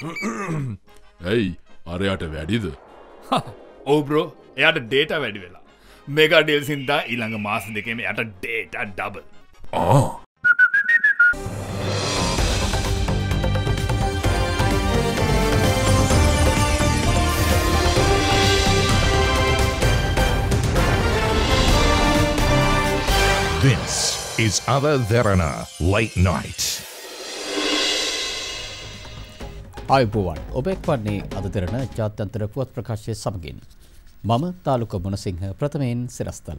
ඇයි අරයට වැඩිද? ඔව් බ්‍රෝ එයාට ඩේටා වැඩි වෙලා. මෙගා ඩීල්ස් හින්දා ඊළඟ මාස දෙකේම එයාට data double. This is Ada Verana Late Night. ආයුබෝවන් ඔබෙක් වන්නේ අද දෙරණ ජාත්‍යන්තර පුවත් ප්‍රකාශය සමගින් මම තාලුක මොනසිංහ ප්‍රථමයෙන් සිරස්තල.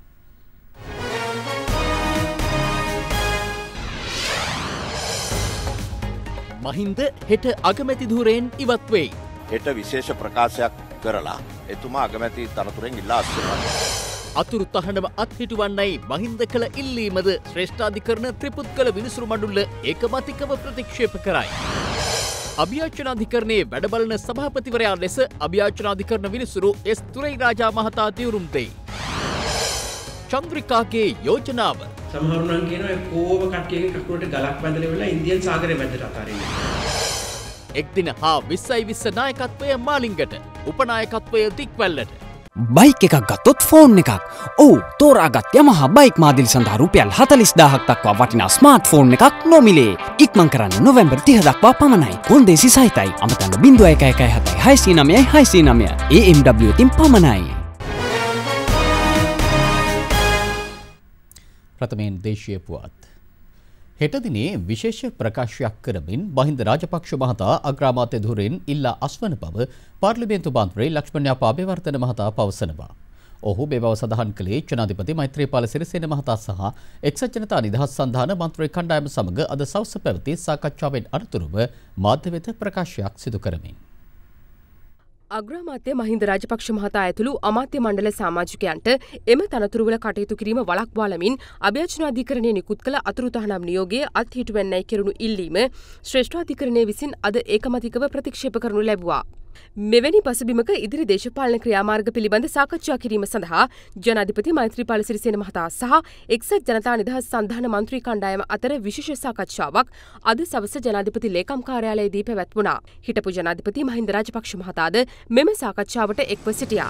මහින්ද හෙට අගමැති ධූරයෙන් ඉවත් වෙයි. හෙට විශේෂ ප්‍රකාශයක් කරලා එතුමා අගමැති තනතුරෙන් ඉල්ලා අස්වෙනවා. අතුරු තහනම අත්හිටුවන්නයි මහින්ද කළ ඉල්ලීමද ශ්‍රේෂ්ඨාධිකරණ ත්‍රිපුත්කල විනිසුරු මඩුල්ල ඒකමතිකව ප්‍රතික්ෂේප කරයි. අභියාචනාධිකරණයේ වැඩබලන සභාපතිවරයා ලෙස අභියාචනාධිකරණ විනිසුරු එස් තුරයිරාජා මහතා දිවුරුම් දෙයි. චන්ද්‍රිකාගේ යෝජනාව සමහරුනම් කියනවා ඒ කෝව කට්ටියගේ කකුලට ගලක් බැඳලා වෙලා ඉන්දියන් සාගරේ මැදට අතාරින්න. එක් දින හා 20/20 නායකත්වය මාලිංගට උපනායකත්වය දික්වැල්ලට. බයික් එකක් ගත්තොත් ෆෝන් එකක්. ඔව් තෝරාගත් යමහා බයික් මාදිලි සඳහා රුපියල් 40000ක් දක්වා වටිනා ස්මාර්ට් ෆෝන් එකක් නොමිලේ. ඉක්මන් කරන්න නොවැම්බර් 30 දක්වා පමණයි. කොන්දේසි සහිතයි. අමතන්න 0117 699 699 AMW තින් පමණයි. ප්‍රථමයෙන් දේශීය පුවත්. හෙට දිනේ විශේෂ ප්‍රකාශයක් කරමින් මහින්ද රාජපක්ෂ මහතා අග්‍රාමාත්‍ය ධුරයෙන් ඉල්ලා අස්වන බව පාර්ලිමේන්තු මන්ත්‍රී ලක්ෂ්මන් යාපාබේවර්ධන මහතා පවසනවා. ඔහු මේ බව සඳහන් කළේ ජනාධිපති මෛත්‍රීපාල සිරිසේන මහතා සහ එක්සත් ජනතා නිදහස් සන්ධාන මන්ත්‍රී කණ්ඩායම සමග අද සවස පැවති සාකච්ඡාවෙන් අනතුරුව මාධ්‍ය වෙත ප්‍රකාශයක් සිදු කරමින් අග්‍රාමාත්‍ය මහින්ද රාජපක්ෂ මහතා ඇතුළු අමාත්‍ය මණ්ඩල සමාජිකයන්ට එම තනතුරුවල කටයුතු කිරීම වළක්වාලමින් අභියාචනාධිකරණය නිකුත් කළ අතුරු තහනම් නියෝගයේ අත්හිටුවන්නයි කෙරුණු ඉල්ලීම ශ්‍රේෂ්ඨාධිකරණය විසින් අද ඒකමතිකව ප්‍රතික්ෂේප කරනු ලැබුවා. මෙවැනි පසුබිමක ඉදිරි දේශපාලන ක්‍රියාමාර්ග පිළිබඳ සාකච්ඡා කිරීම සඳහා ජනාධිපති මෛත්‍රීපාල සිරිසේන මහතා සහ එක්සත් ජනතා නිදහස් සන්ධාන මන්ත්‍රී කණ්ඩායම අතර විශේෂ සාකච්ඡාවක් අද සවස ජනාධිපති ලේකම් කාර්යාලයේදී පැවැත්වුණා. හිටපු ජනාධිපති මහින්ද රාජපක්ෂ මහතාද මෙම සාකච්ඡාවට එක්ව සිටියා.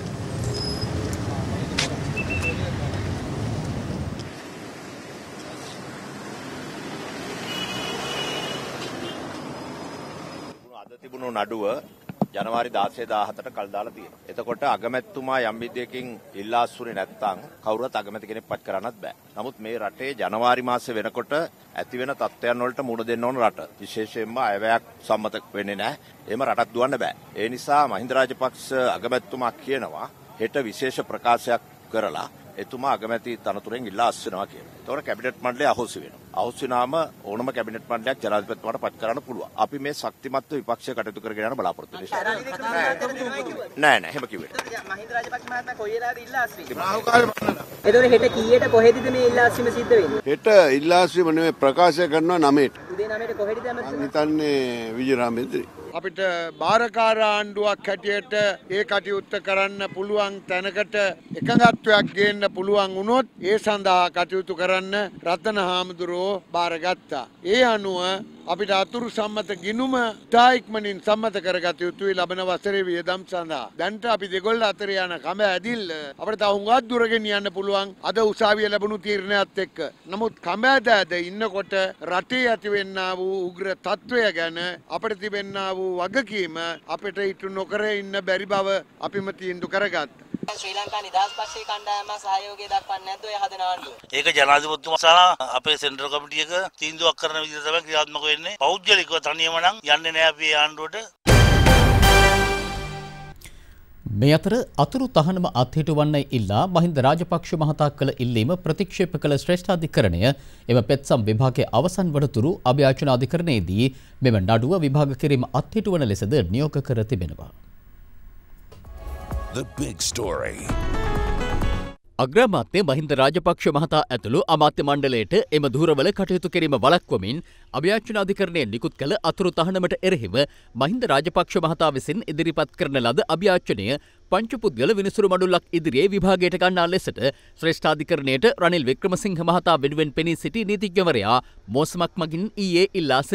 අද තිබුණු නඩුව ජනවාරි 16-17ට කල් දාලා තියෙනවා. එතකොට අගමැතිතුමා යම් විදියකින් ඉල්ලා අස්ුනේ නැත්නම් කවුරුත් අගමැති කෙනෙක් පත් කරන්නත් බෑ. නමුත් මේ රටේ ජනවාරි මාසේ වෙනකොට ඇති වෙන තත්ත්වයන් වලට මුහුණ දෙන්න ඕන රට. විශේෂයෙන්ම අයවැයක් සම්මත වෙන්නේ නැහැ. එහෙම රටක් දුවන්න බෑ. ඒ නිසා මහින්ද රාජපක්ෂ අගමැතිතුමා කියනවා හෙට විශේෂ ප්‍රකාශයක් කරලා එතුමා අගමැති තනතුරෙන් ඉල්ලා අස්වෙනවා කියලා. ඒතකොට කැබිනට් මණ්ඩලය අහෝසි වෙනවා. අහෝසි වුණාම ඕනම කැබිනට් මණ්ඩලයක් ජනාධිපතිතුමාට පත් කරන්න පුළුවන්. අපි මේ ශක්තිමත්ව විපක්ෂය කටයුතු කරගෙන යන බලාපොරොත්තු වෙනවා. නෑ එහෙම කිව්වේ නෑ. මහින්ද රාජපක්ෂ මහත්මයා කොයි වෙලාවද ඉල්ලා අස්වි? එතකොට හෙට කීයට කොහෙදද මේ ඉල්ලා අස්වීම සිද්ධ වෙන්නේ? හෙට ඉල්ලා අස්වීම නෙමෙයි ප්‍රකාශ කරනවා 9ට. උදේ 9ට කොහෙද යන්නේ? මම හිතන්නේ විජේරාමේන්ද්‍රී. අපිට භාරකාර ආණ්ඩුවක් හැටියට ඒ කටයුත්ත කරන්න පුළුවන් තැනකට එකඟත්වයක් ගේන්න පුළුවන් වුණොත් ඒ සඳහා කටයුතු කරන්න රතන හාමුදුරුවෝ බාරගත්තා. ඒ අනුව අපිට අතුරු සම්මත ගිණුම ඉතා ඉක්මනින් සම්මත කරගත යුතුයි ලබන වසරේ වියදම් සඳහා. දැන්ට අපි දෙගොල්ල අතර යන කම ඇදිල්ල අපිට තව හුඟක් දුරගෙන යන්න පුළුවන් අද උසාවිය ලැබුණු තීරණයත් එක්ක. නමුත් කම ඇද ඉන්නකොට රටේ ඇතිවෙන්නා වූ උග්‍ර තත්ත්වය ගැන අපිට තිබෙන්නා වූ වගකීම අපිට ඉටු නොකර ඉන්න බැරි බව අපිම තීන්දුව කරගත්තා. ශ්‍රී ලංකා නිදහස් පක්ෂයේ කණ්ඩායම සහයෝගය දක්වන්නේ නැද්ද ඔය හදන ආණ්ඩුව? ඒක ජනාධිපතිතුමා සහ අපේ සෙන්ටරල් කමිටියක තීන්දුවක් කරන විදිහට තමයි ක්‍රියාත්මක වෙන්නේ. පෞද්ගලිකව තනියම නම් යන්නේ නැහැ අපි ආණ්ඩුවට. මේ අතර අතුරු තහනම අත්හිටුවන්නයි ඉල්ලා මහින්ද රාජපක්ෂ මහතා කළ ඉල්ලීම ප්‍රතික්ෂේප කළ ශ්‍රේෂ්ඨාධිකරණය එම පෙත්සම් විභාගයේ අවසන් වනතුරු අභියාචනාධිකරණයේදී මෙම නඩුව විභාග කිරීම අත්හිටුවන ලෙසද නියෝග කර තිබෙනවා. The big story. අග්‍රාමාත්‍ය Mahinda Rajapaksa මහතා ඇතුළු අමාත්‍ය මණ්ඩලයට එම ධූරවල කටයුතු කිරීම වළක්වමින් අභියාචනාධිකරණය නිකුත් කළ අතුරු තහනමට එරෙහිව මහින්ද රාජපක්ෂ මහතා විසින් ඉදිරිපත් කරන ලද අභියාචනය පංචපුද්ගල විනිසුරු මඩුල්ලක් ඉදිරියේ විභාගයට ගන්නා ලෙසට ශ්‍රේෂ්ඨාධිකරණයට රනිල් වික්‍රමසිංහ මහතා වෙනුවෙන් පෙනී සිටි නීතිඥවරයා මෝසමක් මගින් ඊයේ ඉල්ලා සිටියා.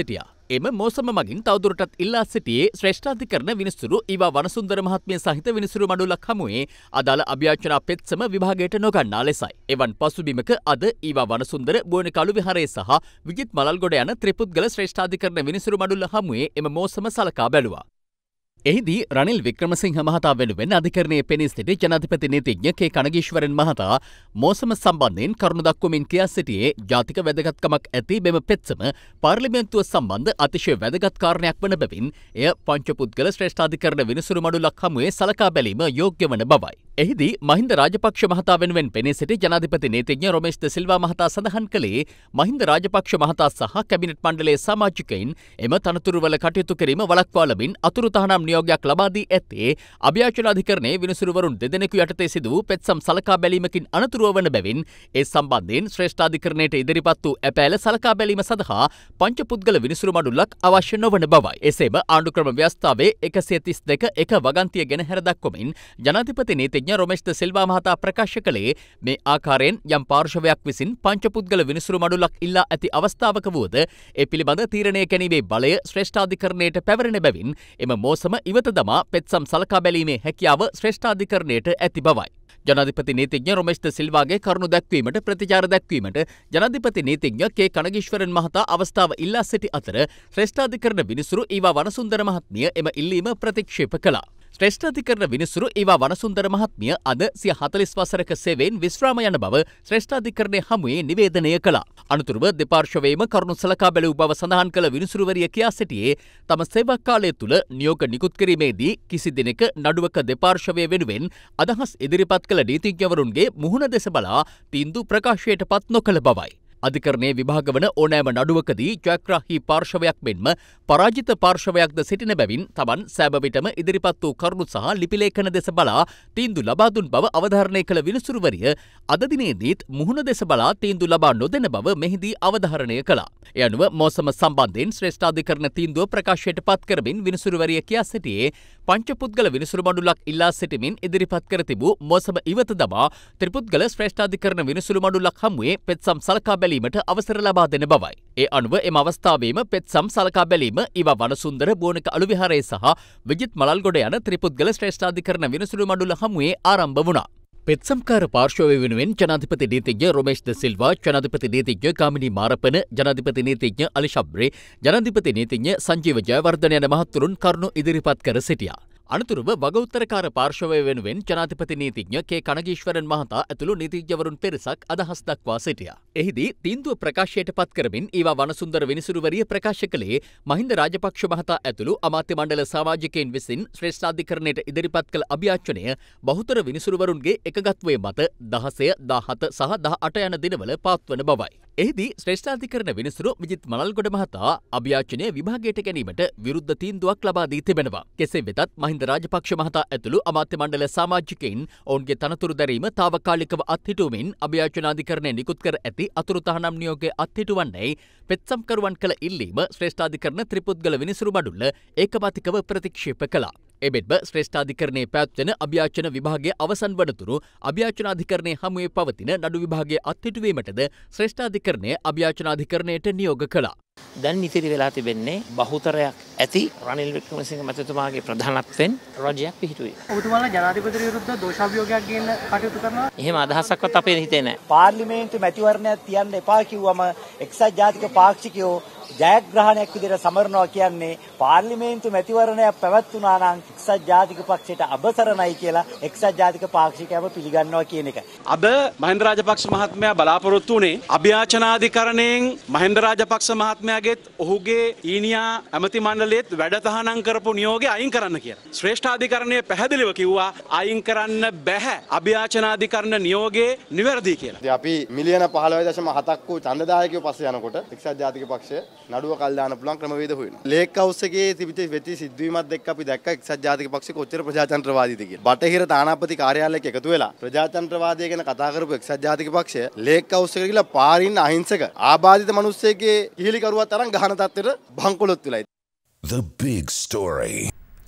එම මෝසම මගින් තවදුරටත් ඉල්ලා සිටියේ ශ්‍රේෂ්ඨාධිකරණ විනිසුරු ඊවා වනසුන්දර මහත්මිය සහිත විනිසුරු මඩුලක් හමුවේ අදාළ අභ්‍යාචනා පෙත්සම විභාගයට නොගන්නා ලෙසයි. එවන් පසුබිමක අද ඊවා වනසුන්දර බෝන කළු විහාරයේ සහ විජිත් මලල්ගොඩ යන ත්‍රිපුද්ගල ශ්‍රේෂ්ඨාධිකරණ විනිසුරු මඩුල්ල හමුවේ එම මෝසම සලකා බැලුවා. එහිදී රනිල් වික්‍රමසිංහ මහතා වෙනුවෙන් අධිකරණයේ පෙනී සිටි ජනාධිපති නීතිඥ කේ කනගීශ්වරන් මහතා මෝසම සම්බන්ධයෙන් කරුණු දක්වමින් කියා සිටියේ ජාතික වැදගත්කමක් ඇති මෙම පෙත්සම පාර්ලිමේන්තුව සම්බන්ධ අතිශය වැදගත් කාරණයක් වන බැවින් එය පංචපුද්ගල ශ්‍රේෂ්ඨාධිකරණ විනිසුරු මඩුලක් හමුවේ සලකා බැලීම යෝග්‍ය වන බවයි. එහිදී මහින්ද රාජපක්ෂ මහතා වෙනුවෙන් පෙනී සිටි ජනාධිපති නීතිඥ රොමේෂ් ද සිල්වා මහතා සඳහන් කළේ මහින්ද රාජපක්ෂ මහතා සහ කැබිනට් මණ්ඩලයේ සමාජිකයින් එම තනතුරුවල කටයුතු කිරීම වළක්වා ලමින් අතුරු තහනම් නියෝගයක් ලබා දී ඇත්තේ අභ්‍යාචනාධිකරණයේ විනිසුරුවරුන් දෙදෙනෙකු යටතේ සිදු වූ පෙත්සම් සලකා බැලීමකින් අනතුරුව වන බැවින් ඒ සම්බන්ධයෙන් ශ්‍රේෂ්ඨාධිකරණයට ඉදිරිපත් වූ ඇපෑල සලකා බැලීම සඳහා පංචපුද්ගල විනිසුරු මඩුල්ලක් අවශ්‍ය නොවන බවයි. එසේම ආණ්ඩුක්‍රම ව්‍යවස්ථාවේ 132 එක වගන්තිය ගෙන හැර දක්වමින් ජනාධිපති නීතිඥ රොමේෂ් ද සිල්වා මහතා ප්‍රකාශ කළේ මේ ආකාරයෙන් යම් පාර්ශවයක් විසින් පංචපුද්ගල විනිසුරු මඩුල්ලක් ඉල්ලා ඇති අවස්ථාවක වුවද ඒ පිළිබඳ තීරණය ගැනීමේ බලය ශ්‍රේෂ්ඨාධිකරණයට පැවරෙන බැවින් එම මෝසම ඉවත දමා පෙත්සම් සලකා බැලීමේ හැකියාව ශ්‍රේෂ්ඨාධිකරණයට ඇති බවයි. ජනාධිපති නීතිඥ රොමේෂ් ද සිල්වාගේ කරුණු දැක්වීමට ප්‍රතිචාර දැක්වීමට ජනාධිපති නීතිඥ කේ කනගීශ්වරන් මහතා අවස්ථාව ඉල්ලා සිටි අතර ශ්‍රේෂ්ඨාධිකරණ විනිසුරු ඊවා වනසුන්දර මහත්මිය එම ඉල්ලීම ප්‍රතික්ෂේප කළා. ශ්‍රේෂ්ඨාධිකරණ විනිසුරු ඊවා වනසුන්දර මහත්මිය අද 40 වසරක සේවයෙන් විශ්‍රාම යන බව ශ්‍රේෂ්ඨාධිකරණයේ හමුවේ නිවේදනය කළා. අනතුරුව දෙපාර්ශවයේම කරුණු සලකා බැලූ බව සඳහන් කළ විනිසුරුවරිය කියා සිටියේ තම සේවා කාලය තුළ නියෝග නිකුත් කිරීමේදී කිසි දිනක නඩුවක දෙපාර්ශවය වෙනුවෙන් අදහස් ඉදිරිපත් කළ නීතිඥවරුන්ගේ මුහුණ දෙස බලා තීන්දුව ප්‍රකාශයට පත් නොකළ බවයි. අධිකරණයේ විභාග වන ඕනෑම නඩුවකදී ජයග්‍රාහී පාර්ශවයක් මෙන්ම පරාජිත පාර්ශවයක්ද සිටින බැවින් තමන් සෑම විටම ඉදිරිපත් වූ කරුණු සහ ලිපිලේඛන දෙස බලා තීන්දුව ලබා දුන් බව අවධාරණය කළ විනිසුරුවරිය අද දිනේදීත් මුහුණ දෙස බලා තීන්දුව ලබා නොදෙන බව මෙහිදී අවධාරණය කළා. ඒ අනුව මෝසම සම්බන්ධයෙන් ශ්‍රේෂ්ඨාධිකරණ තීන්දුව ප්‍රකාශයට පත් කරමින් විනිසුරුවරිය කියා සිටියේ පංචපුද්ගල විනිසුරු මඩුලක් ඉල්ලා සිටිමින් ඉදිරිපත් කර තිබූ මෝසම ඉවත දමා ත්‍රිපුද්ගල ශ්‍රේෂ්ඨාධිකරණ විනිසුරු මඩුලක් හමුවේ පෙත්සම් සලකා බැලීමට අවසර ලබා දෙන බවයි. ඒ අනුව එම අවස්ථාවේම පෙත්සම් සලකා බැලීම ඊවා වනසුන්දර බෝනක අලුවිහාරයේ සහ විජිත් මලල්ගොඩ යන ත්‍රිපුද්ගල ශ්‍රේෂ්ඨාධිකරණ විනිසුරු මඩුල හමුවේ ආරම්භ වුණා. පෙත්සම්කාර පාර්ශවය වෙනුවෙන් ජනාධිපති නීතිඥ රොමේෂ් ද සිල්වා, ජනාධිපති නීතිඥ කාමිනී මාරපන, ජනාධිපති නීතිඥ අලි ශබ්රේ, ජනාධිපති නීතිඥ සංජීව ජයවර්ධන යන මහත්වරුන් කරුණු ඉදිරිපත් කර සිටියා. අනතුරුව වගඋත්තරකාර පාර්ශවය වෙනුවෙන් ජනාධිපති නීතිඥ කේ කනගීශ්වරන් මහතා ඇතුළු නීතිඥවරුන් පිරිසක් අදහස් දක්වා සිටියා. එහිදී තීන්දුව ප්‍රකාශයට පත් කරමින් ඊවා වනසුන්දර විනිසුරුවරිය ප්‍රකාශ කළේ මහින්ද රාජපක්ෂ මහතා ඇතුළු අමාත්‍ය මණ්ඩල සමාජිකයින් විසින් ශ්‍රේෂ්ඨාධිකරණයට ඉදිරිපත් කළ අභියාචනය බහුතර විනිසුරුවරුන්ගේ එකගත්වයේ මත 16, 17 සහ 18 යන දිනවල පවත්වන බවයි. එහිදී ශ්‍රේෂ්ඨාධිකරණ විනිසුරු විජිත් මලල්ගොඩ මහතා අභියාචනය විභාගයට ගැනීමට විරුද්ධ තීන්දුවක් ලබා දී තිබෙනවා. කෙසේ වෙතත් මහින්ද රාජපක්ෂ මහතා ඇතුළු අමාත්‍ය මණ්ඩල සමාජිකයින් ඔවුන්ගේ තනතුරු දැරීම තාවකාලිකව අත්හිටුවමින් අභියාචනාධිකරණය නිකුත් කර ඇති අතුරු තහනම් නියෝගය අත්හිටුවන්නේයි පෙත්සම්කරුවන් කළ ඉල්ලීම ශ්‍රේෂ්ඨාධිකරණ ත්‍රිපුද්ගල විනිසුරු මඩුල්ල ඒකපාතිකව ප්‍රතික්ෂේප කළා. එබැවින්ම ශ්‍රේෂ්ඨාධිකරණයේ පැවැත්වෙන අභියාචන විභාගයේ අවසන් වනතුරු අභියාචනාධිකරණයේ හමුවේ පවතින නඩු විභාගයේ අත්හිටුවීමටද ශ්‍රේෂ්ඨාධිකරණය අභියාචනාධිකරණයට නියෝග කළා. දැන් ඉතිරි වෙලා තිබෙන්නේ බහුතරයක් ඇති රනිල් වික්‍රමසිංහ මැතිතුමාගේ ප්‍රධානත්වයෙන් රජයක් පිහිටුවේ. ඔබතුමාලා ජනාධිපති විරුද්ධ දෝෂාභියෝගයක් ගේන්න කටයුතු කරනවා. එහෙම අදහසක්වත් අපේ හිතේ නැහැ. පාර්ලිමේන්තු මැතිවරණයක් තියන්න එපා කිව්වම එක්සත් ජාතික පාක්ෂිකයෝ ජයග්‍රහණයක් විදිහට සමරනවා කියන්නේ පාර්ලිමේන්තු මැතිවරණයක් පැවැත්වුණා නම් එක්සත් ජාතික පක්ෂයට අබසරණයි කියලා එක්සත් ජාතික පාක්ෂිකයව පිළිගන්නවා කියන එක. අද මහින්ද රාජපක්ෂ මහත්මයා බලාපොරොත්තු වුණේ අභියාචනාධිකරණයෙන් මහින්ද රාජපක්ෂ මහත්මයාගේත් ඔහුගේ ඊනියා ඇමති මණ්ඩලයේත් වැඩ තහනම් කරපු නියෝගය අයින් කරන්න කියලා. ශ්‍රේෂ්ඨාධිකරණය පැහැදිලිව කිව්වා අයින් කරන්න බැහැ අභියාචනාධිකරණ නියෝගයේ නිවැරදි කියලා. අපි මිලියන 15.7ක් වූ ඡන්දදායකයෝ පස්සේ යනකොට එක්සත් ජාතික පක්ෂය නඩුව කල් දාන්න පුළුවන් ක්‍රමවේද හොයනවා. ලේක් හවුස් එකේ තිබිච්ච වෙච්ච සිද්ධවීමත් එක්ක අපි දැක්ක එක්සත් ජාතික පක්ෂේ කොච්චර ප්‍රජාතන්ත්‍රවාදීද කියලා. බටහිර තානාපති කාර්යාලයක එකතු වෙලා ප්‍රජාතන්ත්‍රවාදය ගැන කතා කරපු එක්සත් ජාතික පක්ෂය ලේක් හවුස් එකට ගිහලා පාරින් අහිංසක ආබාධිත මිනිස්සෙක්ගේ කිහිලි කරුවත් තරම් ගහන තත්ත්වෙට බංකොලොත් වෙලා. The big story.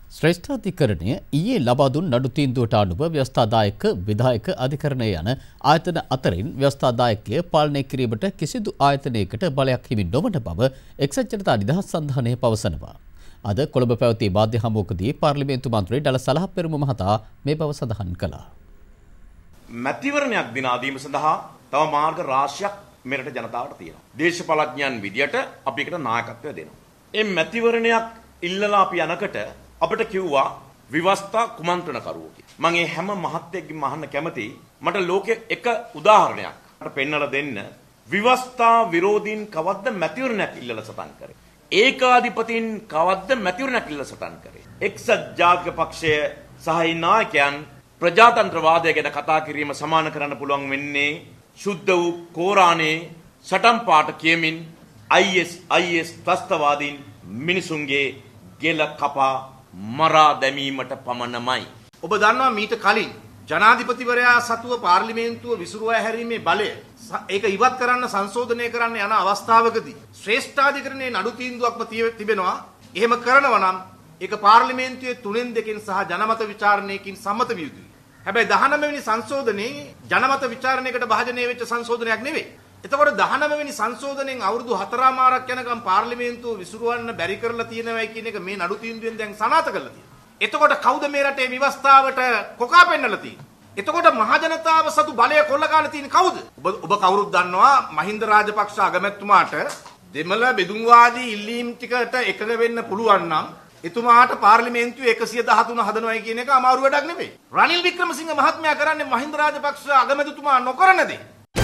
ශ්‍රේෂ්ඨාධිකරණය ඊයේ ලබා දුන් නඩු තීන්දුවට අනුව ව්‍යවස්ථාදායක විධායක අධිකරණය යන ආයතන අතරින් ව්‍යවස්ථාදායකය පාලනය කිරීමට කිසිදු ආයතනයකට බලයක් හිමි නොවන බව එක්සත් ජනතා නිදහස් සන්ධානය පවසනවා. අද කොළඹ පැවති මාධ්‍ය හමුවකදී පාර්ලිමේන්තු මන්ත්‍රී ඩල සලහපෙරුම මහතා මේ බව සඳහන් කළා. මැතිවරණයක් දිනා දීම සඳහා තව මාර්ග රාශියක් මෙරට ජනතාවට තියෙනවා. දේශපාලඥයන් විදියට අපි එකට නායකත්වය දෙනවා. මේ මැතිවරණයක් ඉල්ලලා අපි යනකට අපිට කිව්වා විවස්ථා කුමන්ත්‍රණකරුවෝ කියලා. මම මේ හැම මහත්යෙක්ගෙම අහන්න කැමතියි මට ලෝකෙ එක උදාහරණයක් මට පෙන්නලා දෙන්න. විවස්ථා විරෝධීන් කවද්ද මැතිවරණයක් ඉල්ලලා සටන් කරේ? ඒකාධිපතීන් කවද්ද මැතිවරණයක් ඉල්ලලා සටන් කරේ? එක්සත් ජාතික පක්ෂය සහ නායකයන් ප්‍රජාතන්ත්‍රවාදය ගැන කතා කිරීම සමාන කරන්න පුළුවන් වෙන්නේ සුද්ධ වූ කෝරානේ සටන් පාට කියමින් IS ත්‍රස්තවාදීන් මිනිසුන්ගේ ගෙල කපා මරා දැමීමට පමණමයි. ඔබ දන්නවා මීට කලින් ජනාධිපතිවරයා සතුව පාර්ලිමේන්තුව විසිරුවා හැරීමේ බලය ඒක ඉවත් කරන්න සංශෝධනය කරන්න යන අවස්ථාවකදී ශ්‍රේෂ්ඨාධිකරණයේ නඩු තීන්දුවක්ම තිබෙනවා. එහෙම කරනවා නම් ඒක පාර්ලිමේන්තුවේ 3/2 සහ ජනමත විචාරණයකින් සම්මත විය යුතුයි. හැබැයි 19 වෙනි සංශෝධනයේ ජනමත විචාරණයකට භාජනය වෙච්ච සංශෝධනයක් නෙවෙයි. එතකොට 19 වෙනි සංශෝධනයෙන් අවුරුදු 4මාරක් යනකම් පාර්ලිමේන්තුව විසිරවන්න බැරි කරලා තියෙනවයි කියන එක මේ නඩු තීන්දුවෙන් දැන් සනාථ කරලා තියෙනවා. එතකොට කවුද මේ රටේ විවස්ථාවට කොකා පෙන්නලා තියෙන්නේ? එතකොට මහ ජනතාව සතු බලය කොල්ලගාලා තියෙන්නේ කවුද? ඔබ කවුරුත් දන්නවා මහින්ද රාජපක්ෂ අගමැතිතුමාට දෙමළ බෙදුම්වාදී ඉල්ලීම් ටිකට එකඟ වෙන්න පුළුවන් නම් එතුමාට පාර්ලිමේන්තුවේ 113 හදනවයි කියන එක අමාරු වැඩක් නෙවෙයි. රනිල් වික්‍රමසිංහ මහත්මයා කරන්නේ මහින්ද රාජපක්ෂ අගමැතිතුමා නොකරන දේ.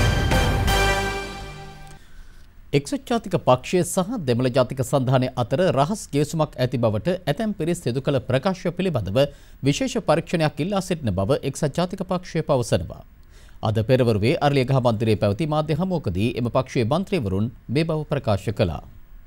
එක්සත් ජාතික පක්ෂය සහ දෙමළ ජාතික සන්ධානය අතර රහස් ගිවිසුමක් ඇති බවට ඇතැම් පිරිස් සිදු කළ ප්‍රකාශය පිළිබඳව විශේෂ පරීක්ෂණයක් ඉල්ලා සිටින බව එක්සත් ජාතික පක්ෂය පවසනවා. අද පෙරවරුවේ අරලියගහ මන්දිරයේ පැවති මාධ්‍ය හමුවකදී එම පක්ෂයේ මන්ත්‍රීවරුන් මේ බව ප්‍රකාශ කළා.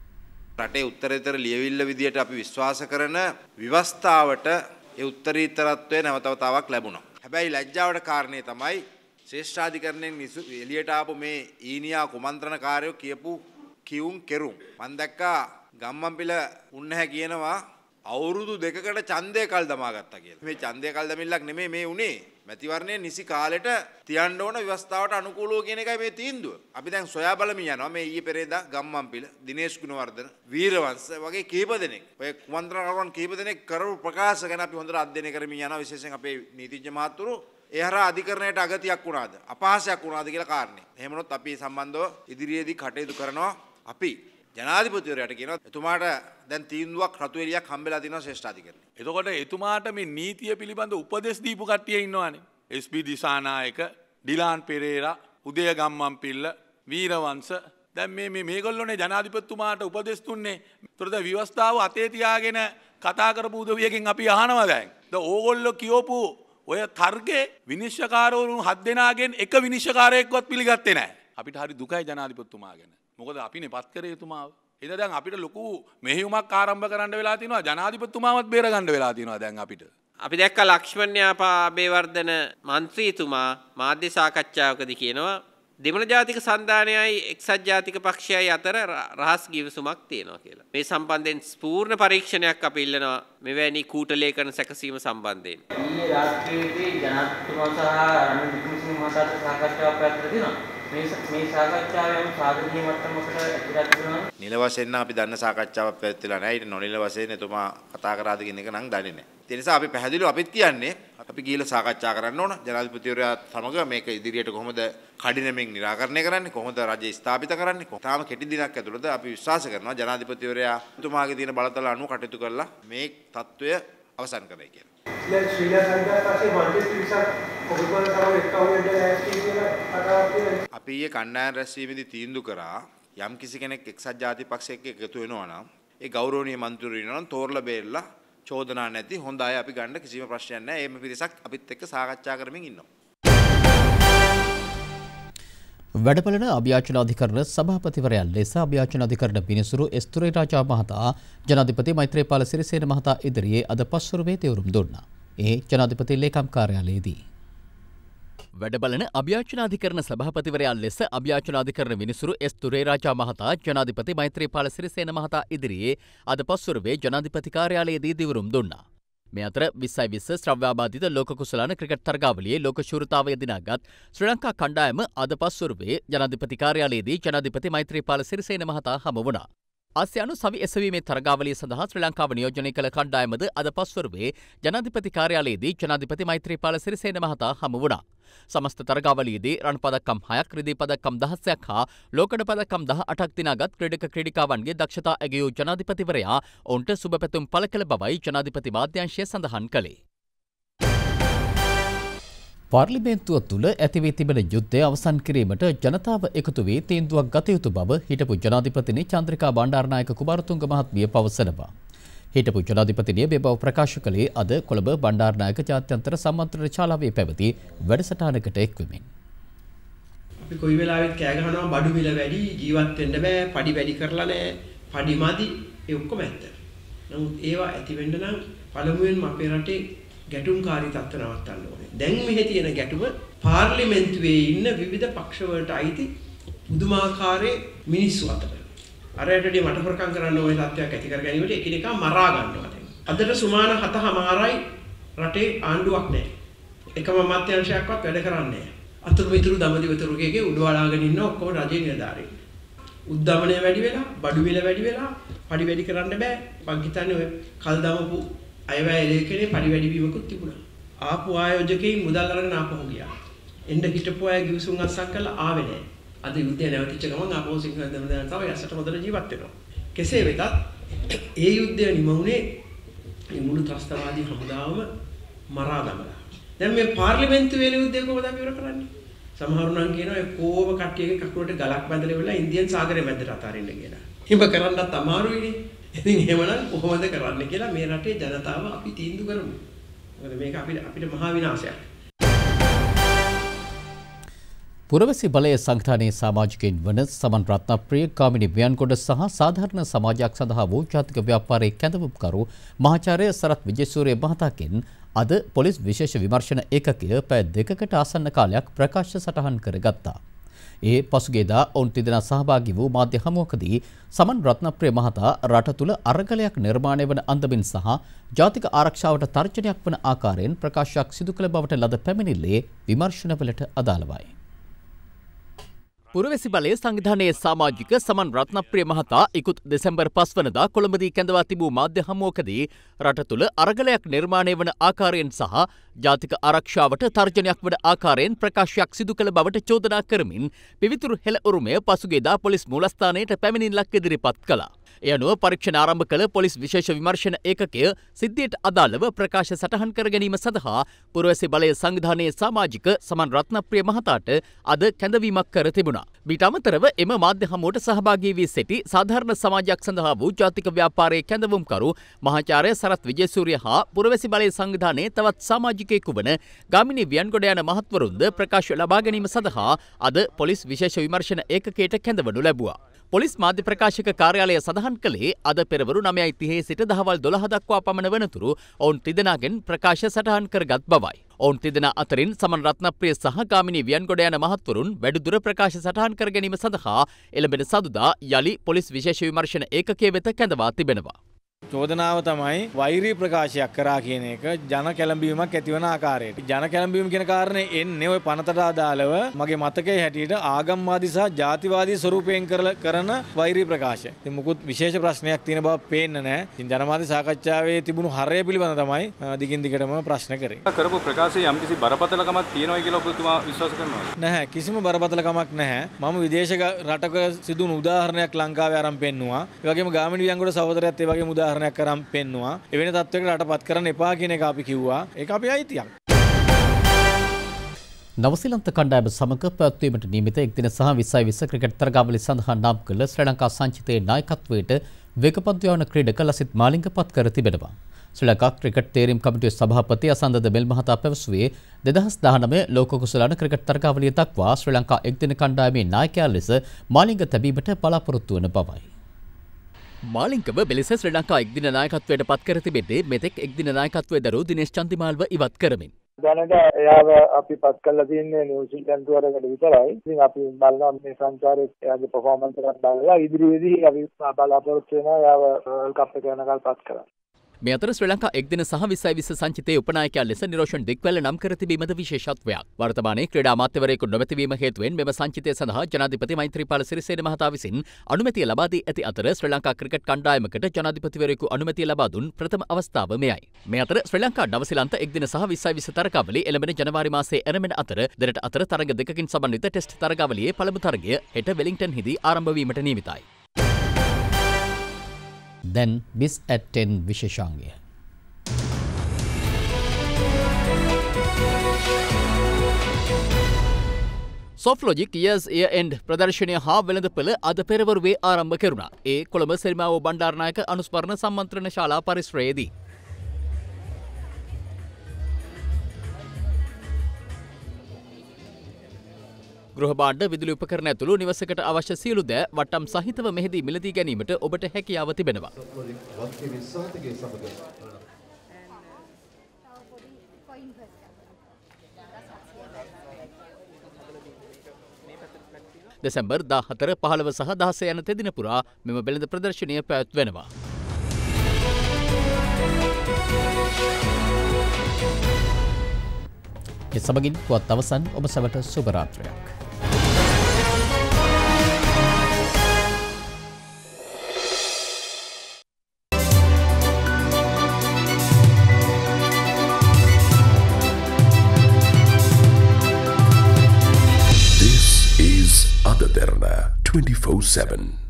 රටේ උත්තරීතර ලියවිල්ල විදියට අපි විශ්වාස කරන විවස්ථාවට ඒ උත්තරීතරත්වය නැවතවතාවක් ලැබුණා. හැබැයි ලැජ්ජාවට කාරණේ තමයි ශ්‍රේෂ්ඨාධිකරණයෙන් එළියට ආපු මේ ඊනියා කුමන්ත්‍රණකාරයෝ කියපු කියුම් කෙරුම්. මම දැක්කා ගම්මන්පිල උන්නහැ කියනවා අවුරුදු 2කට ඡන්දය කල් දමා ගත්තා කියලා. මේ ඡන්දය කල් දමිල්ලක් නෙමෙයි මේ උනේ. මැතිවරණය නිසි කාලෙට තියන්න ඕන ව්‍යවස්ථාවට අනුකූලව කියන එකයි මේ තීන්දුව. අපි දැන් සොයා බලමින් යනවා මේ ඊයේ පෙරේදා ගම්මන්පිල, දිනේෂ් ගුණවර්ධන, වීරවංශ වගේ කීප දෙනෙක් ඔය කුමන්ත්‍රණකරුවන් කීප දෙනෙක් කරපු ප්‍රකාශ ගැන අපි හොඳට අධ්‍යයනය කරමින් යනවා. විශේෂයෙන් අපේ නීතිඥ මහතුරු ඒ හරහා අධිකරණයට අගතියක් වුණාද අපහාසයක් වුණාද කියලා කාරණේ. එහෙම වුණොත් අපි සම්බන්ධව ඉදිරියේදී කටයුතු කරනවා. අපි ජනාධිපතිවරයාට කියනවා එතුමාට දැන් තීන්දුවක් රතු එළියක් හම්බෙලා තිනවා ශ්‍රේෂ්ඨාධිකරණය. එතකොට එතුමාට මේ නීතිය පිළිබඳ උපදෙස් දීපු කට්ටිය ඉන්නවනේ. SP දිසානායක, ඩිලාන් පෙරේරා, උදය ගම්මන්පිල්ල, වීරවංශ දැන් මේගොල්ලෝනේ ජනාධිපතිතුමාට උපදෙස් දුන්නේ. ඒතකොට දැන් විවස්ථාව අතේ තියාගෙන කතා කරපු උදවියකින් අපි අහනවා දැන්. දැන් ඕගොල්ලෝ කියවපු ඔය තර්කේ විනිශ්චයකාරවරුන් 7 දෙනාගෙන් එක විනිශ්චයකාරයෙක්වත් පිළිගත්තේ නැහැ. අපිට හරි දුකයි ජනාධිපතිතුමා ගැන. මොකද අපිනේ පත් කරේ එතුමාව. එද දැන් අපිට ලොකු මෙහෙයුමක් ආරම්භ කරන්න වෙලා තියෙනවා. ජනාධිපතිතුමාවත් බේර ගන්න වෙලා තියෙනවා දැන් අපිට. අපි දැක්ක ලක්ෂ්මන්‍යාපා අබේවර්ධන මන්ත්‍රීතුමා මාධ්‍ය සාකච්ඡාවකදී කියනවා දෙමළ ජාතික සන්ධානයයි එක්සත් ජාතික පක්ෂයයි අතර රහස් ගිවිසුමක් තියෙනවා කියලා. මේ සම්බන්ධයෙන් පූර්ණ පරීක්ෂණයක් අපි ඉල්ලනවා මෙවැනි කූටලේඛන සැකසීම සම්බන්ධයෙන්. ඊයේ රාත්‍රියේදී ජනාධිපතිතුමා සහ රනිල් වික්‍රමසිංහ මහතාට සාකච්ඡාවක් පැවැත්වලා තියෙනවා. මේ සාකච්ඡාවෙන් සාධනීය මට්ටමකට ඇතුළත් වෙනවා. නිල වශයෙන් අපි දන්න සාකච්ඡාවක් පැවැත්විලා නැහැ. ඊට නොනිල වශයෙන් එතුමා කතා කරාද කියන එක නම් දන්නේ නැහැ. ඒ නිසා අපි පැහැදිලිව අපිත් කියන්නේ අපි ගිහලා සාකච්ඡා කරන්න ඕන. ජනාධිපතිවරයා සමග මේක ඉදිරියට කොහොමද කඩිනමින් निराකරණය කරන්නේ? කොහොමද රජය ස්ථාපිත කරන්නේ? තාම කෙටි දිනක් ඇතුළත අපි විශ්වාස කරනවා ජනාධිපතිවරයා එතුමාගේ තියෙන බලතල අනුව කටයුතු කරලා මේ තත්ත්වය අවසන් කරයි කියලා. ශ්‍රී ලංකාවේ පස්සේ මන්ත්‍රී පිරිසක් ඔබතුමාල තරම එක්කවුවෙන්ද නැති කියලා කතාවක් තියෙනවා. අපි ඊයේ කණ්ඩායම් රැස්වීමේදී තීන්දුව කරා යම් කිසි කෙනෙක් එක්සත් ජාතික පක්ෂයක එකතු වෙනවා නම් ඒ ගෞරවනීය මන්ත්‍රීවරු ඉන්නවා නම් තෝරලා බේරලා චෝදනා නැති හොඳ අය අපි ගන්න කිසිම ප්‍රශ්නයක් නැහැ. මේ පිරිසක් අපිත් එක්ක සාකච්ඡා කරමින් ඉන්නවා. වැඩපළන අභියාචනාධිකරණ සභාපතිවරයා ලෙස අභියාචනාධිකරණ විනිසුරු එස්තුරේ රාජා මහතා ජනාධිපති මෛත්‍රීපාල සිරිසේන මහතා ඉදිරියේ අද පස්වරුවේ තෙවුරුම් දුන්නා. ඒ ජනාධිපති ලේකම් කාර්යාලයේදී වැඩබලන අභ්‍යාචනාධිකරණ සභාපතිවරයා ලෙස අභ්‍යාචනාධිකරණ විනිසුරු එස්තුරේ රාජා මහතා ජනාධිපති මෛත්‍රීපාල සිරිසේන මහතා ඉදිරියේ අද පස්වරුවේ ජනාධිපති කාර්යාලයේදී දිවුරුම් දුන්නා. මේ අතර 2020 ශ්‍රව්‍යාබාධිත ලෝක කුසලාන ක්‍රිකට් තරගාවලියේ ලෝක ශූරතාවය දිනාගත් ශ්‍රී ලංකා කණ්ඩායම අද පස්වරුවේ ජනාධිපති කාර්යාලයේදී ජනාධිපති මෛත්‍රීපාල සිරිසේන මහතා හමු වුණා. ආසියානු සවි එසවීමේ තරගාවලිය සඳහා ශ්‍රී ලංකාව නියෝජනය කළ කණ්ඩායමද අද පස්වරුවේ ජනාධිපති කාර්යාලයේදී ජනාධිපති මෛත්‍රීපාල සිරිසේන මහතා හමු වුණා. සමස්ත තරගාවලියේදී රන් පදක්කම් 6ක්, රිදී පදක්කම් 16ක් හා ලෝකඩ පදක්කම් 18ක් දිනාගත් ක්‍රීඩක ක්‍රීඩිකාවන්ගේ දක්ෂතා ඇගයූ ජනාධිපතිවරයා ඔවුන්ට සුබ පැතුම් පළ කළ බවයි ජනාධිපති මාධ්‍යංශය සඳහන් කළේ. පාර්ලිමේන්තුව තුළ ඇතිවී තිබෙන යුද්ධය අවසන් කිරීමට ජනතාව එකතු වී තීන්දුවක් ගත යුතු බව හිටපු ජනාධිපතිනි චන්ද්‍රිකා බණ්ඩාරනායක කුමාරතුංග මහත්මිය පවසනවා. හිටපු ජනාධිපතිනිය මේ බව ප්‍රකාශ කළේ අද කොළඹ බණ්ඩාරනායක ජාත්‍යන්තර සම්මන්ත්‍රණ ශාලාවේ පැවති වැඩසටහනකට එක්වෙමින්. අපි කොයි වෙලාවෙත් කෑ ගහනවා බඩු මිල වැඩි, ජීවත් වෙන්න බෑ, පඩි වැඩි කරලා නැහැ, පඩි මදි, ඒ ඔක්කොම ඇත්ත. නමුත් ඒවා ඇති වෙන්න නම් පළමුවෙන්ම අපේ රටේ ගැටුම්කාරී තත්ත්ව නවත්තන්න ඕනේ. දැන් මෙහි තියෙන ගැටුම පාර්ලිමේන්තුවේ ඉන්න විවිධ පක්ෂ වලට අයිති පුදුමාකාරයේ මිනිස්සු අතර. අරයටදී මට හොරකම් කරන්න ඕනේ තත්ත්වයක් ඇති කර ගැනීමට එකිනෙකා මරා ගන්නවා දැන්. අදට සුමාන 7:00මාරයි රටේ ආණ්ඩුවක් නැහැ. එකම අමාත්‍යාංශයක්වත් වැඩ කරන්නේ නැහැ. අතුරු මිතුරු දඹදිව තුරුකයේ උඩවලාගෙන ඉන්න ඔක්කොම රජේ නිලධාරීන්. උද්දමනය වැඩි වෙලා, බඩු මිල වැඩි වෙලා, පඩි වැඩි කරන්න බෑ. මං හිතන්නේ ඔය කල් දමපු අයවැය ලේඛනේ පඩි වැඩි වීමකුත් තිබුණා. ආපු ආයෝජකයින් මුදල් අරගෙන ආපහු ගියා. එන්න හිටපු අය ගිවිසුම් අත්සන් කළා ආවේ නැහැ. අද යුද්ධය නැවතිච්ච ගමන් ආපහු සිංහල දෙමළ තව යසට හොදට ජීවත් වෙනවා. කෙසේ වෙතත් ඒ යුද්ධය නිමුනේ මේ මුළු ත්‍රස්තවාදී හමුදාවම මරා දමලා. දැන් මේ පාර්ලිමේන්තුවේ යුද්ධය කොහොමද අපි ඉවර කරන්නේ? සමහරු නම් කියනවා ඒ කොහොම කට්ටියගේ කකුලට ගලක් බැඳලා ඉවරලා ඉන්දියන් සාගරේ මැදට අතාරින්න කියලා. හිම කරන්නත් අමාරුයිනේ. ඉතින් එහෙමනම් කොහොමද කරන්න කියලා මේ රටේ ජනතාව අපි තීන්දුව කරමු. මොකද මේක අපිට මහා විනාශයක්. පුරවැසි බලය සංග්‍රහණයේ සමාජිකයින් වන සමන් රත්නප්‍රිය, කාමිනී ව්‍යන්ගොඩ සහ සාධාරණ සමාජයක් සඳහා වූ ජාතික ව්‍යාපාරයේ කැඳවුම්කරු මහාචාර්ය සරත් විජේසූරිය මහතාගෙන් අද පොලිස් විශේෂ විමර්ශන ඒකකය පැය 2කට ආසන්න කාලයක් ප්‍රකාශ සටහන් කරගත්තා. ඒ පසුගියදා ඔවුන් තිදෙනා සහභාගී වූ මාධ්‍ය හමුවකදී සමන් රත්නප්‍රිය මහතා රට තුළ අරගලයක් නිර්මාණය වන අන්දමින් සහ ජාතික ආරක්ෂාවට තර්ජනයක් වන ආකාරයෙන් ප්‍රකාශයක් සිදු කළ බවට ලද පැමිණිල්ලේ විමර්ශනවලට අදාළවයි. පුරවැසි බලය සංවිධානයේ සමාජික සමන් රත්නප්‍රිය මහතා ඉකුත් දෙසැම්බර් 5 වනදා කොළඹදී කැඳවා තිබූ මාධ්‍ය හමුවකදී රට තුළ අරගලයක් නිර්මාණය වන ආකාරයෙන් සහ ජාතික ආරක්ෂාවට තර්ජනයක් වන ආකාරයෙන් ප්‍රකාශයක් සිදු කළ බවට චෝදනා කරමින් පිවිතුරු හෙළ උරුමය පසුගියදා පොලිස් මූලස්ථානයට පැමිණිල්ලක් ඉදිරිපත් කළා. ඒ අනුව පරීක්ෂණ ආරම්භ කළ පොලිස් විශේෂ විමර්ශන ඒකකය සිද්ධියට අදාළව ප්‍රකාශ සටහන් කර ගැනීම සඳහා පුරවැසි බලය සංවිධානයේ සමාජික සමන් රත්නප්‍රිය මහතාට අද කැඳවීමක් කර තිබුණා. මීට අමතරව එම මාධ්‍ය හමුවට සහභාගී වී සිටි සාධාරණ සමාජයක් සඳහා වූ ජාතික ව්‍යාපාරයේ කැඳවුම්කරු මහාචාර්ය සරත් විජේසූරිය හා පුරවැසි බලය සංවිධානයේ තවත් සමාජිකයෙකු වන ගාමිණී ව්‍යන්ගොඩ යන මහත්වරුන්ද ප්‍රකාශ ලබා ගැනීම සඳහා අද පොලිස් විශේෂ විමර්ශන ඒකකයට කැඳවනු ලැබුවා. පොලිස් මාධ්‍ය ප්‍රකාශක කාර්යාලය සඳහන් කළේ අද පෙරවරු 9:30 සිට දහවල් 12 දක්වා පමණ වනතුරු ඔවුන් තිදෙනාගෙන් ප්‍රකාශ සටහන් කරගත් බවයි. ඔවුන් තිදෙනා අතරින් සමන් රත්නප්‍රිය සහ ගාමිණී ව්‍යන්ගොඩ යන මහත්වරුන් වැඩිදුර ප්‍රකාශ සටහන් කර ගැනීම සඳහා එළඹෙන සදුදා යලි පොලිස් විශේෂ විමර්ශන ඒකකයේ වෙත කැඳවා තිබෙනවා. චෝදනාව තමයි වෛරී ප්‍රකාශයක් කරා කියන එක ජන කැළඹීමක් ඇතිවන ආකාරයට. ජන කැළඹීම කියන කාරණේ එන්නේ ওই පනතට අදාළව මගේ මතකයේ හැටියට ආගම්වාදී සහ ජාතිවාදී ස්වරූපයෙන් කරන වෛරී ප්‍රකාශය. ඉතින් මුකුත් විශේෂ ප්‍රශ්නයක් තියෙන බව පේන්නේ නැහැ. ඉතින් ජනමාධ්‍ය සාකච්ඡාවේ තිබුණු හරය පිළිබඳ තමයි දිගින් දිගටම ප්‍රශ්න කරේ. කරපු ප්‍රකාශයේ යම්කිසි බරපතලකමක් තියෙනවා කියලා ඔබතුමා විශ්වාස කරනවද? නැහැ, කිසිම බරපතලකමක් නැහැ. මම විදේශ රටක සිදුණු උදාහරණයක් ලංකාවේ අරන් පෙන්නුවා. ඒ වගේම ගාමිණී ව්‍යන්ගොඩ සහෝදරයත් ඒ වගේම උදාහරණයක් කරන් පෙන්නවා. එවැනි තත්ත්වයකට රටපත් කරන්න එපා කියන එක අපි කිව්වා. ඒක අපේ අයිතියක්. නවසීලන්ත කණ්ඩායම සමග පැවැත්වීමට නියමිත එක්දින සහ 2020 ක්‍රිකට් තරගාවලිය සඳහා නම් කළ ශ්‍රී ලංකා සංචිතයේ නායකත්වයට වේගපන්දු යවන ක්‍රීඩක ලසිත් මාලිංග පත් කර තිබෙනවා. ශ්‍රී ලංකා ක්‍රිකට් තේරීම් කමිටුවේ සභාපති අසන්ද දෙමෙල් මහතා පැවසුවේ 2019 ලෝක කුසලාන ක්‍රිකට් තරගාවලිය දක්වා ශ්‍රී ලංකා එක්දින කණ්ඩායමේ නායකයා ලෙස මාලිංග තැබීමට බලාපොරොත්තු වන බවයි. මාලිංගව මෙලෙස ශ්‍රී ලංකා එක්දින නායකත්වයට පත් කර තිබෙන්නේ මෙතෙක් එක්දින නායකත්වයේ දරූ දිනේෂ් චන්දිමාල්ව ඉවත් කරමින්. දැනට එයාව අපි පත් කරලා තියෙන්නේ නිව්සීලන්ත වලකට විතරයි. ඉතින් අපි බලනවා මේ සංචාරයේ එයාගේ පර්ෆෝමන්ස් එකක් බලලා ඉදිරියේදී අපි බලාපොරොත්තු වෙනවා එයාව වර්ල්ඩ් කප් එක යනකල් පත් කරන්න. මේ අතර ශ්‍රී ලංකා එක්දින සහ 2020 සංචිතයේ උපනායකයා ලෙස නිරෝෂන් දික්වැල්ල නම් කර තිබීමද විශේෂත්වයක්. වර්තමානයේ ක්‍රීඩා අමාත්‍යවරයෙකු නොමැතිවීම හේතුවෙන් මෙම සංචිතය සඳහා ජනාධිපති මෛත්‍රීපාල සිරිසේන මහතා විසින් අනුමැතිය ලබා දී ඇති අතර ශ්‍රී ලංකා ක්‍රිකට් කණ්ඩායමකට ජනාධිපතිවරයෙකු අනුමැතිය ලබා දුන් ප්‍රථම අවස්ථාව මෙයයි. මේ අතර ශ්‍රී ලංකා නවසීලන්ත එක්දින සහ 2020 තරගාවලිය එළඹෙන ජනවාරි මාසයේ ඇරඹෙන අතර දෙරට අතර තරග දෙකකින් සමන්විත ටෙස්ට් තරගාවලියේ පළමු තරගය හෙට වෙලින්ටන් හිදී ආරම්භ වීමට නියමිතයි. දැන් BIS at 10 විශේෂාංගය. Softlogic years year end ප්‍රදර්ශනය හා වෙළඳපොළ අද පෙරවරුවේ ආරම්භ කෙරුණා. ඒ කොළඹ සෙරිමාවෝ බණ්ඩාරනායක අනුස්මරණ සම්මන්ත්‍රණ ශාලා පරිශ්‍රයේදී. ගෘහ භාණ්ඩ විදුලි උපකරණ ඇතුළු නිවසකට අවශ්‍ය සියලු දෑ වටම් සහිතව මෙහිදී මිලදී ගැනීමට ඔබට හැකියාව තිබෙනවා. දෙසැම්බර් 14, 15 සහ 16 යන තෙදින පුරා මෙම වෙළඳ ප්‍රදර්ශනය පැවැත්වෙනවා. ඒ සමගින් පුවත් අවසන්. ඔබ සැමට සුබ රාත්‍රියක්. This is Ada Derana 24/7.